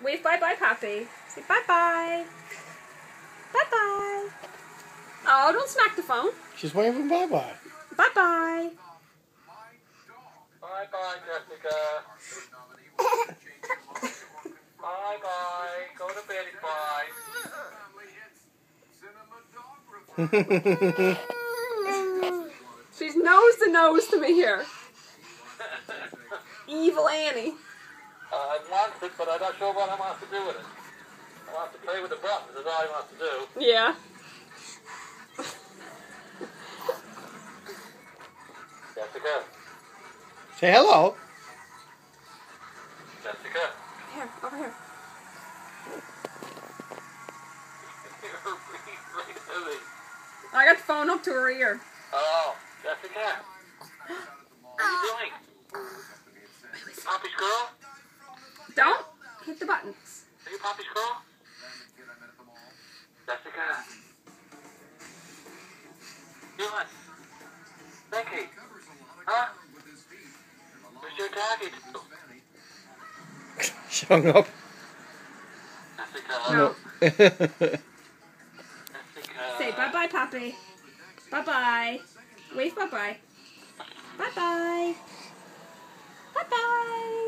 Wave bye-bye, Poppy. Say bye-bye. Bye-bye. Oh, don't smack the phone. She's waving bye-bye. Bye-bye. Bye-bye, Jessica. Bye-bye. Go to bed, bye. She's nose to nose to me here. Evil Annie. I want it, but I'm not sure what I want to do with it. I want to play with the buttons, that's all I want to do. Yeah. Jessica. Say hello. Jessica. Here, over here. I got the phone up to her ear. Oh, Jessica. What are you doing? Poppy's girl? Don't hit the buttons. Are you Poppy's girl? Jessica. Ewan. Becky. Huh? Where's your daddy? She hung up. Jessica. No. Jessica. Say bye-bye, Poppy. Bye-bye. Wave bye-bye. Bye-bye. Bye-bye.